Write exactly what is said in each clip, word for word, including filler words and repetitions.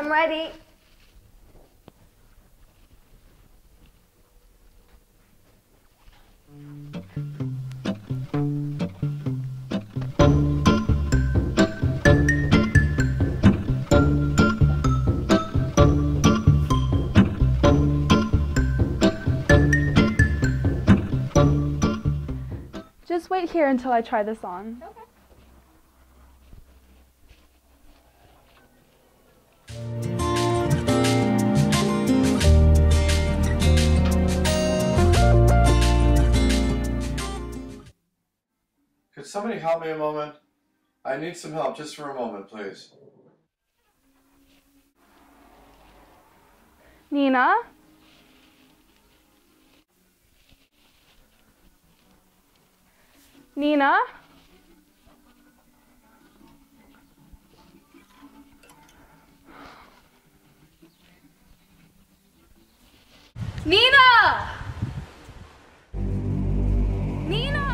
I'm ready. Just wait here until I try this on. Okay. Could somebody help me a moment? I need some help just for a moment, please. Nina? Nina? Nina! Nina!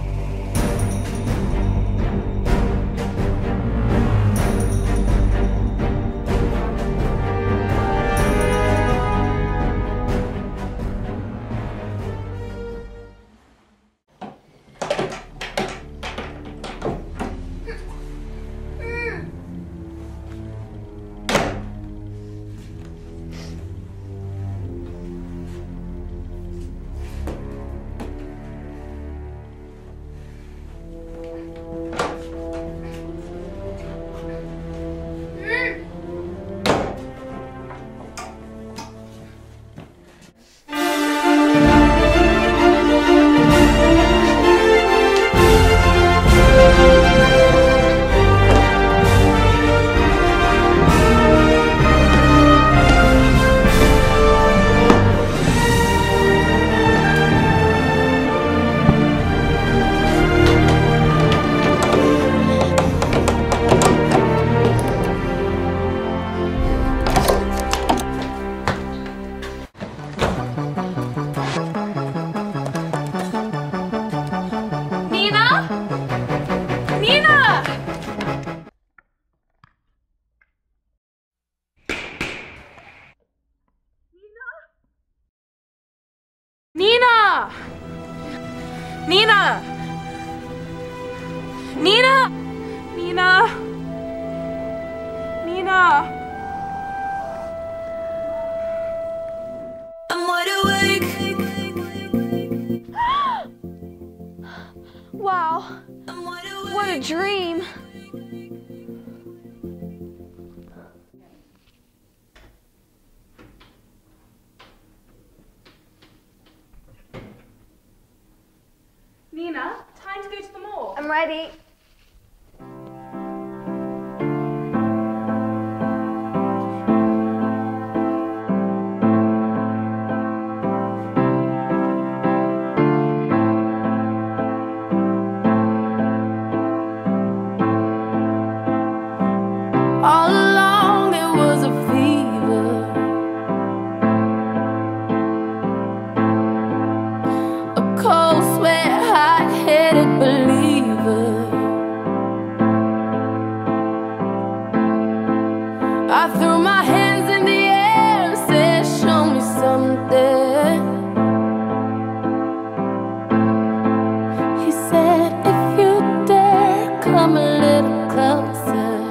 Nina! Nina! Nina! Nina! Nina! I'm wide awake. Wow, I'm wide awake. what a dream! Nina, time to go to the mall. I'm ready. All along it was a fever, a cold sweat, hot-headed believer. I threw my hands in the air and said, show me something. He said, if you dare, come a little closer.